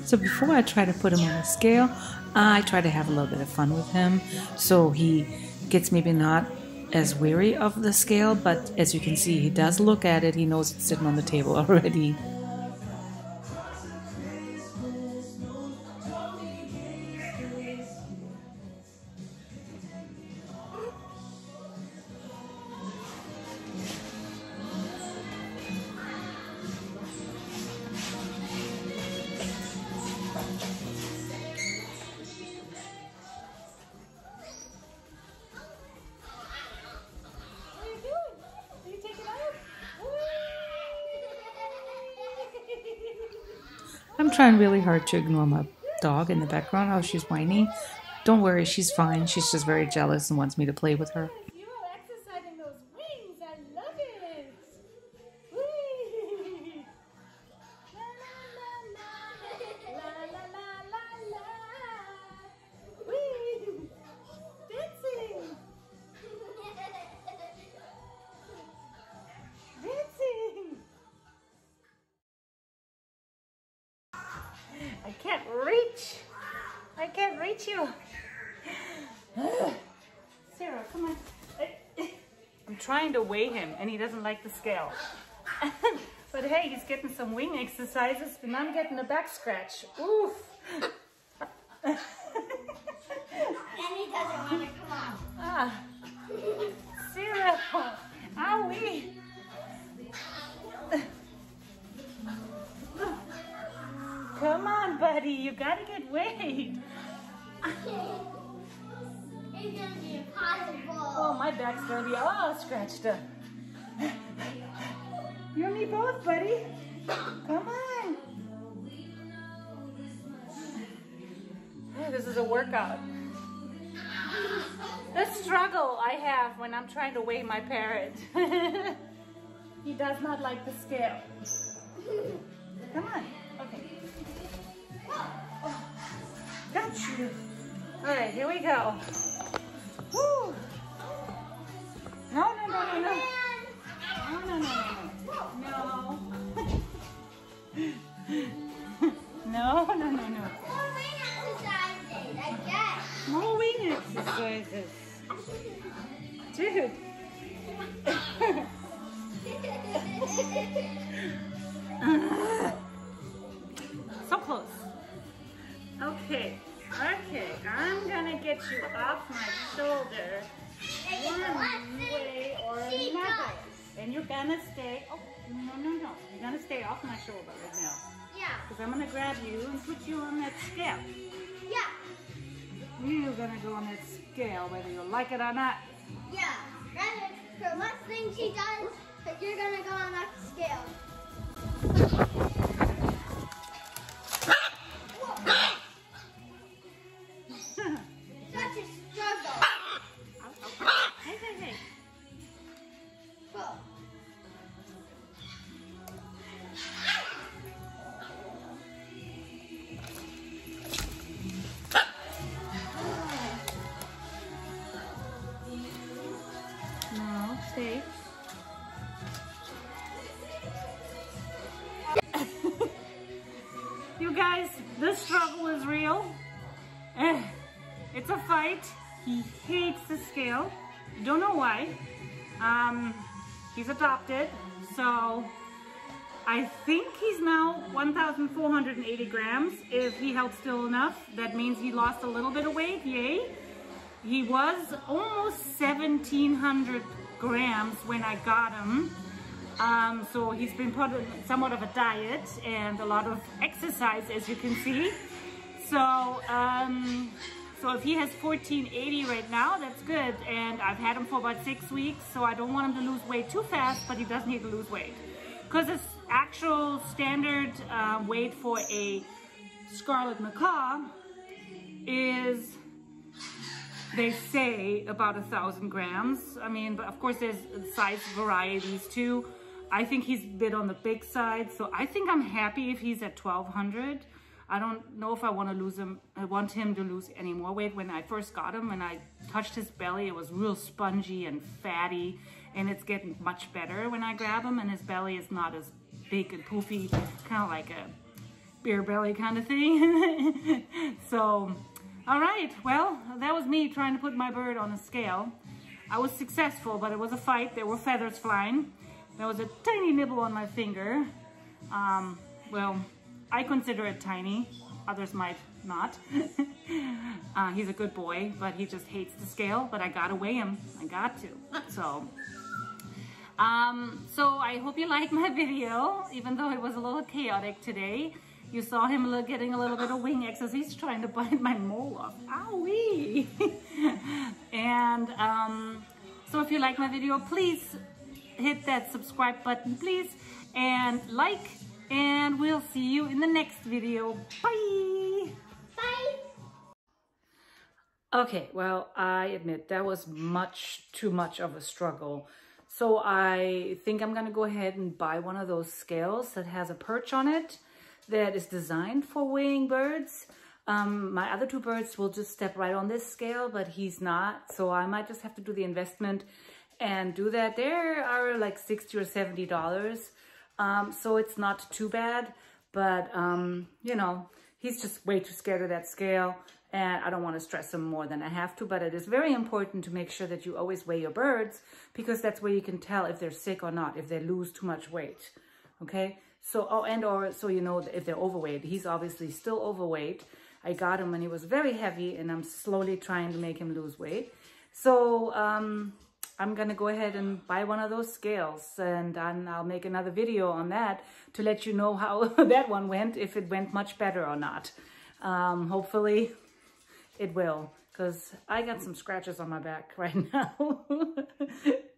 So before I try to put him on a scale, I try to have a little bit of fun with him so he gets maybe not as weary of the scale, but as you can see, he does look at it. He knows it's sitting on the table already. I'm trying really hard to ignore my dog in the background. Oh, she's whiny. Don't worry, she's fine. She's just very jealous and wants me to play with her. You are exercising those wings. I love it. Whee! La la la la la la la la. Whee! Dancing. Dancing. I can't reach. I can't reach you. Sarah, come on. I'm trying to weigh him and he doesn't like the scale. But hey, he's getting some wing exercises and I'm getting a back scratch. Oof. And he doesn't want to come on. Ah. Sarah. Owie. Come on, buddy. You gotta get weighed. It's gonna be impossible. Oh, my back's gonna be all scratched up. You and me both, buddy. Come on. Yeah, this is a workout. The struggle I have when I'm trying to weigh my parrot. He does not like the scale. Come on. Okay. Oh, got you. All right, here we go. Woo. No, no, no, no, no. No, no, no, no, no. No, no, no, no. More wing exercises, I guess. More wing exercises. Dude. So close. Okay. Okay. I'm gonna get you off my shoulder one way or another. And you're gonna stay. Oh, no, no, no. You're gonna stay off my shoulder right now. Yeah. Because I'm gonna grab you and put you on that scale. Yeah. You're gonna go on that scale whether you like it or not. Yeah. And the last thing she does, you're gonna go on that scale. Such a struggle. Hey, hey, hey. Whoa. No, stay. You guys, this struggle is real. It's a fight. He hates the scale. Don't know why. He's adopted, so I think he's now 1,480 grams. If he held still enough, that means he lost a little bit of weight. Yay! He was almost 1,700 grams when I got him. So he's been put on somewhat of a diet and a lot of exercise, as you can see. So, so if he has 1,480 right now, that's good. And I've had him for about 6 weeks, so I don't want him to lose weight too fast, but he does need to lose weight. Because his actual standard weight for a Scarlet Macaw is, they say, about 1,000 grams. I mean, but of course there's size varieties too. I think he's a bit on the big side, so I think I'm happy if he's at 1,200. I don't know if I want to lose him. I want him to lose any more weight. When I first got him, when I touched his belly, it was real spongy and fatty, and it's getting much better when I grab him, and his belly is not as big and poofy, kind of like a beer belly kind of thing. So, all right, well, that was me trying to put my bird on a scale. I was successful, but it was a fight. There were feathers flying. There was a tiny nibble on my finger. Well, I consider it tiny. Others might not. He's a good boy, but he just hates the scale, but I gotta weigh him. I got to. So I hope you liked my video, even though it was a little chaotic today. You saw him getting a little bit of wing exercise. He's trying to bite my mole off. Owie! And so if you like my video, please hit that subscribe button, please, and like, and we'll see you in the next video. Bye! Bye! Okay, well, I admit that was too much of a struggle. So I think I'm gonna go ahead and buy one of those scales that has a perch on it that is designed for weighing birds. My other two birds will just step right on this scale, but he's not. So I might just have to do the investment and do that. There are like $60 or $70. So it's not too bad, but you know, he's just way too scared of that scale, and I don't want to stress him more than I have to, but it is very important to make sure that you always weigh your birds, because that's where you can tell if they're sick or not, if they lose too much weight. Okay, so or so you know if they're overweight. He's obviously still overweight. I got him when he was very heavy, and I'm slowly trying to make him lose weight. So I'm gonna go ahead and buy one of those scales, and I'll make another video on that to let you know how that one went, if it went much better or not. Hopefully it will, because I got some scratches on my back right now.